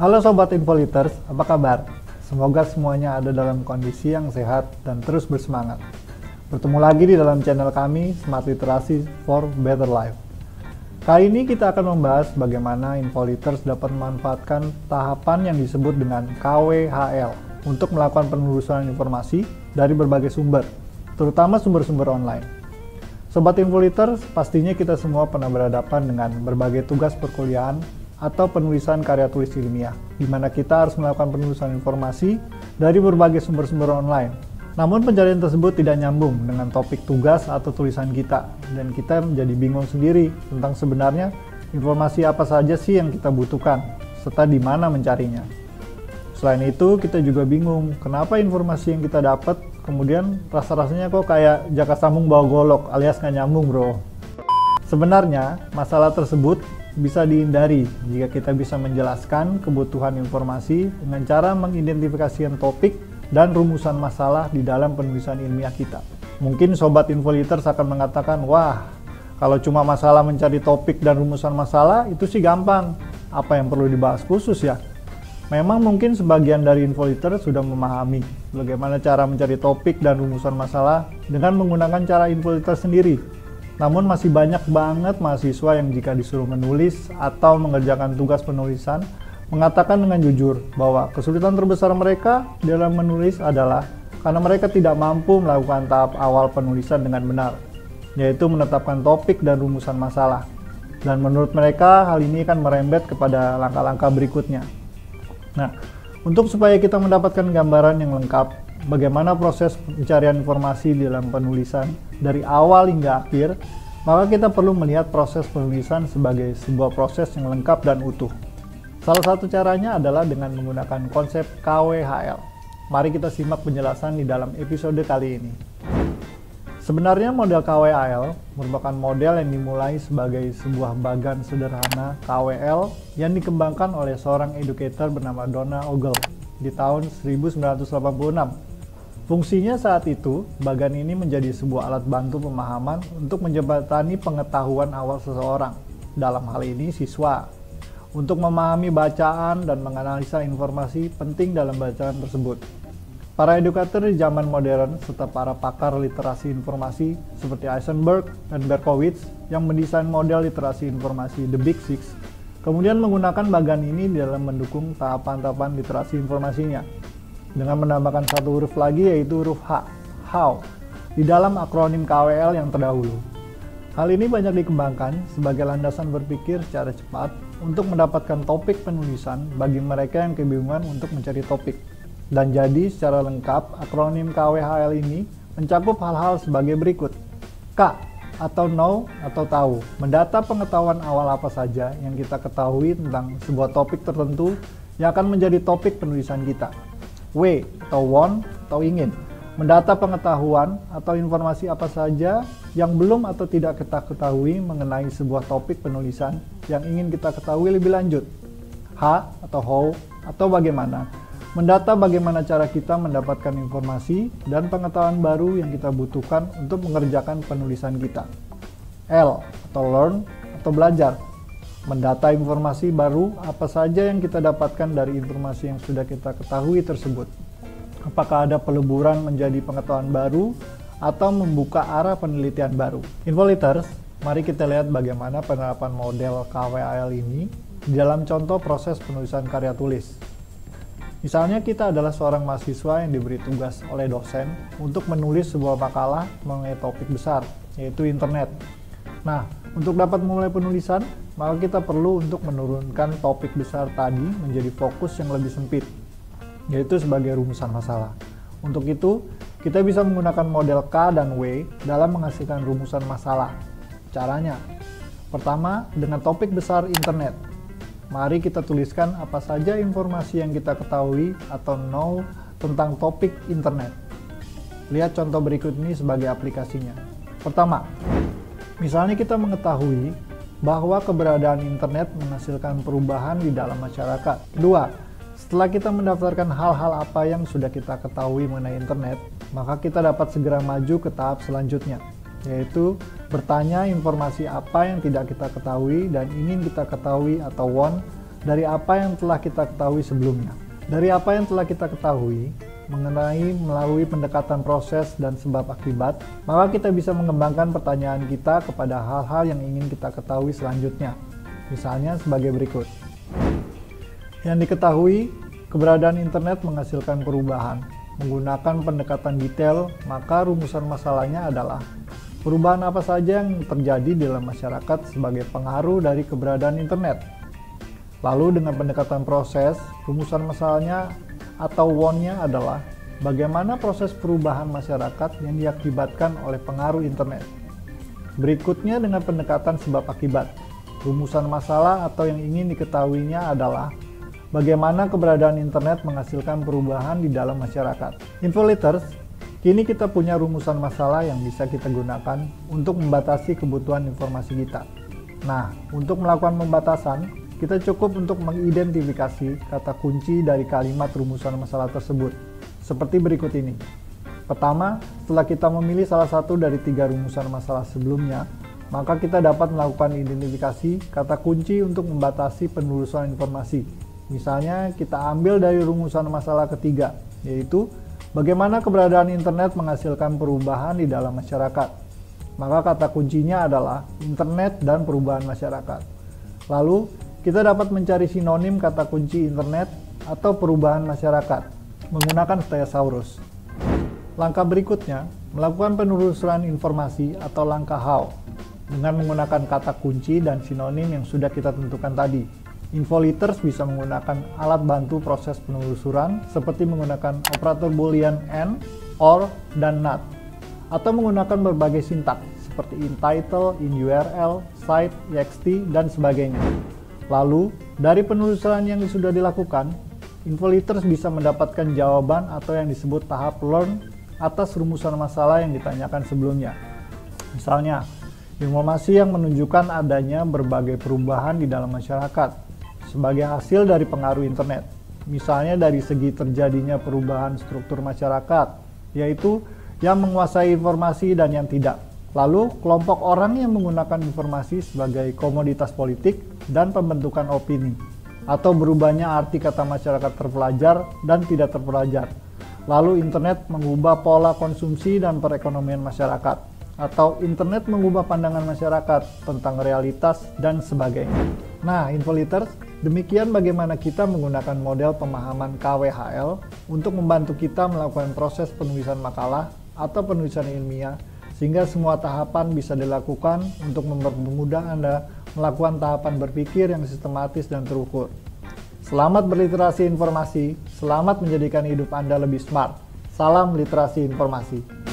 Halo Sobat Infoliters, apa kabar? Semoga semuanya ada dalam kondisi yang sehat dan terus bersemangat. Bertemu lagi di dalam channel kami, Smart Literasi for Better Life. Kali ini kita akan membahas bagaimana Infoliters dapat memanfaatkan tahapan yang disebut dengan KWHL untuk melakukan penelusuran informasi dari berbagai sumber, terutama sumber-sumber online. Sobat Infoliters, pastinya kita semua pernah berhadapan dengan berbagai tugas perkuliahan atau penulisan karya tulis ilmiah, di mana kita harus melakukan penelusuran informasi dari berbagai sumber-sumber online. Namun pencarian tersebut tidak nyambung dengan topik tugas atau tulisan kita, dan kita menjadi bingung sendiri tentang sebenarnya informasi apa saja sih yang kita butuhkan, serta di mana mencarinya. Selain itu, kita juga bingung kenapa informasi yang kita dapat kemudian rasa-rasanya kok kayak jaka sambung bawa golok alias nggak nyambung bro. Sebenarnya, masalah tersebut bisa dihindari jika kita bisa menjelaskan kebutuhan informasi dengan cara mengidentifikasikan topik dan rumusan masalah di dalam penulisan ilmiah kita. Mungkin Sobat Infoliters akan mengatakan, wah, kalau cuma masalah mencari topik dan rumusan masalah itu sih gampang, apa yang perlu dibahas khusus ya? Memang mungkin sebagian dari Infoliters sudah memahami bagaimana cara mencari topik dan rumusan masalah dengan menggunakan cara Infoliters sendiri. Namun masih banyak banget mahasiswa yang jika disuruh menulis atau mengerjakan tugas penulisan mengatakan dengan jujur bahwa kesulitan terbesar mereka dalam menulis adalah karena mereka tidak mampu melakukan tahap awal penulisan dengan benar, yaitu menetapkan topik dan rumusan masalah. Dan menurut mereka hal ini akan merembet kepada langkah-langkah berikutnya. Nah, untuk supaya kita mendapatkan gambaran yang lengkap bagaimana proses pencarian informasi di dalam penulisan dari awal hingga akhir, maka kita perlu melihat proses penulisan sebagai sebuah proses yang lengkap dan utuh. Salah satu caranya adalah dengan menggunakan konsep KWHL. Mari kita simak penjelasan di dalam episode kali ini. Sebenarnya model KWHL merupakan model yang dimulai sebagai sebuah bagan sederhana KWL yang dikembangkan oleh seorang educator bernama Donna Ogle di tahun 1986. Fungsinya saat itu, bagan ini menjadi sebuah alat bantu pemahaman untuk menjembatani pengetahuan awal seseorang, dalam hal ini siswa, untuk memahami bacaan dan menganalisa informasi penting dalam bacaan tersebut. Para edukator di zaman modern serta para pakar literasi informasi seperti Eisenberg dan Berkowitz yang mendesain model literasi informasi The Big Six, kemudian menggunakan bagan ini dalam mendukung tahapan-tahapan literasi informasinya, dengan menambahkan satu huruf lagi yaitu huruf H, how, di dalam akronim KWL yang terdahulu. Hal ini banyak dikembangkan sebagai landasan berpikir secara cepat untuk mendapatkan topik penulisan bagi mereka yang kebingungan untuk mencari topik. Dan jadi secara lengkap akronim KWHL ini mencakup hal-hal sebagai berikut. K atau know atau tahu, mendata pengetahuan awal apa saja yang kita ketahui tentang sebuah topik tertentu yang akan menjadi topik penulisan kita. W atau want atau ingin, mendata pengetahuan atau informasi apa saja yang belum atau tidak kita ketahui mengenai sebuah topik penulisan yang ingin kita ketahui lebih lanjut. H atau how atau bagaimana, mendata bagaimana cara kita mendapatkan informasi dan pengetahuan baru yang kita butuhkan untuk mengerjakan penulisan kita. L atau learn atau belajar, mendata informasi baru apa saja yang kita dapatkan dari informasi yang sudah kita ketahui tersebut. Apakah ada peleburan menjadi pengetahuan baru atau membuka arah penelitian baru. Infoliters, mari kita lihat bagaimana penerapan model KWHL ini di dalam contoh proses penulisan karya tulis. Misalnya kita adalah seorang mahasiswa yang diberi tugas oleh dosen untuk menulis sebuah makalah mengenai topik besar, yaitu internet. Nah, untuk dapat memulai penulisan, maka kita perlu untuk menurunkan topik besar tadi menjadi fokus yang lebih sempit, yaitu sebagai rumusan masalah. Untuk itu, kita bisa menggunakan model K dan W dalam menghasilkan rumusan masalah. Caranya, pertama dengan topik besar internet. Mari kita tuliskan apa saja informasi yang kita ketahui atau know tentang topik internet. Lihat contoh berikut ini sebagai aplikasinya. Pertama, misalnya kita mengetahui bahwa keberadaan internet menghasilkan perubahan di dalam masyarakat. Kedua, setelah kita mendaftarkan hal-hal apa yang sudah kita ketahui mengenai internet, maka kita dapat segera maju ke tahap selanjutnya, yaitu bertanya informasi apa yang tidak kita ketahui dan ingin kita ketahui atau want dari apa yang telah kita ketahui sebelumnya. Dari apa yang telah kita ketahui mengenai melalui pendekatan proses dan sebab akibat, maka kita bisa mengembangkan pertanyaan kita kepada hal-hal yang ingin kita ketahui selanjutnya. Misalnya sebagai berikut. Yang diketahui, keberadaan internet menghasilkan perubahan. Menggunakan pendekatan detail, maka rumusan masalahnya adalah perubahan apa saja yang terjadi di dalam masyarakat sebagai pengaruh dari keberadaan internet. Lalu dengan pendekatan proses, rumusan masalahnya atau WON-nya adalah bagaimana proses perubahan masyarakat yang diakibatkan oleh pengaruh internet. Berikutnya dengan pendekatan sebab akibat. Rumusan masalah atau yang ingin diketahuinya adalah bagaimana keberadaan internet menghasilkan perubahan di dalam masyarakat. Infoletters, kini kita punya rumusan masalah yang bisa kita gunakan untuk membatasi kebutuhan informasi kita. Nah, untuk melakukan pembatasan, kita cukup untuk mengidentifikasi kata kunci dari kalimat rumusan masalah tersebut, seperti berikut ini. Pertama, setelah kita memilih salah satu dari 3 rumusan masalah sebelumnya, maka kita dapat melakukan identifikasi kata kunci untuk membatasi penelusuran informasi. Misalnya, kita ambil dari rumusan masalah ketiga, yaitu bagaimana keberadaan internet menghasilkan perubahan di dalam masyarakat. Maka kata kuncinya adalah internet dan perubahan masyarakat. Lalu, kita dapat mencari sinonim kata kunci internet atau perubahan masyarakat menggunakan Thesaurus. Langkah berikutnya, melakukan penelusuran informasi atau langkah how dengan menggunakan kata kunci dan sinonim yang sudah kita tentukan tadi. Infoletters bisa menggunakan alat bantu proses penelusuran seperti menggunakan operator boolean and, or, dan not, atau menggunakan berbagai sintaks seperti in title, in URL, site, ext, dan sebagainya. Lalu, dari penelusuran yang sudah dilakukan, Infoletters bisa mendapatkan jawaban atau yang disebut tahap learn atas rumusan masalah yang ditanyakan sebelumnya. Misalnya, informasi yang menunjukkan adanya berbagai perubahan di dalam masyarakat sebagai hasil dari pengaruh internet. Misalnya dari segi terjadinya perubahan struktur masyarakat, yaitu yang menguasai informasi dan yang tidak. Lalu, kelompok orang yang menggunakan informasi sebagai komoditas politik dan pembentukan opini, atau berubahnya arti kata masyarakat terpelajar dan tidak terpelajar. Lalu, internet mengubah pola konsumsi dan perekonomian masyarakat, atau internet mengubah pandangan masyarakat tentang realitas dan sebagainya. Nah, Infoletters, demikian bagaimana kita menggunakan model pemahaman KWHL untuk membantu kita melakukan proses penulisan makalah atau penulisan ilmiah, sehingga semua tahapan bisa dilakukan untuk mempermudah Anda melakukan tahapan berpikir yang sistematis dan terukur. Selamat berliterasi informasi, selamat menjadikan hidup Anda lebih smart. Salam literasi informasi.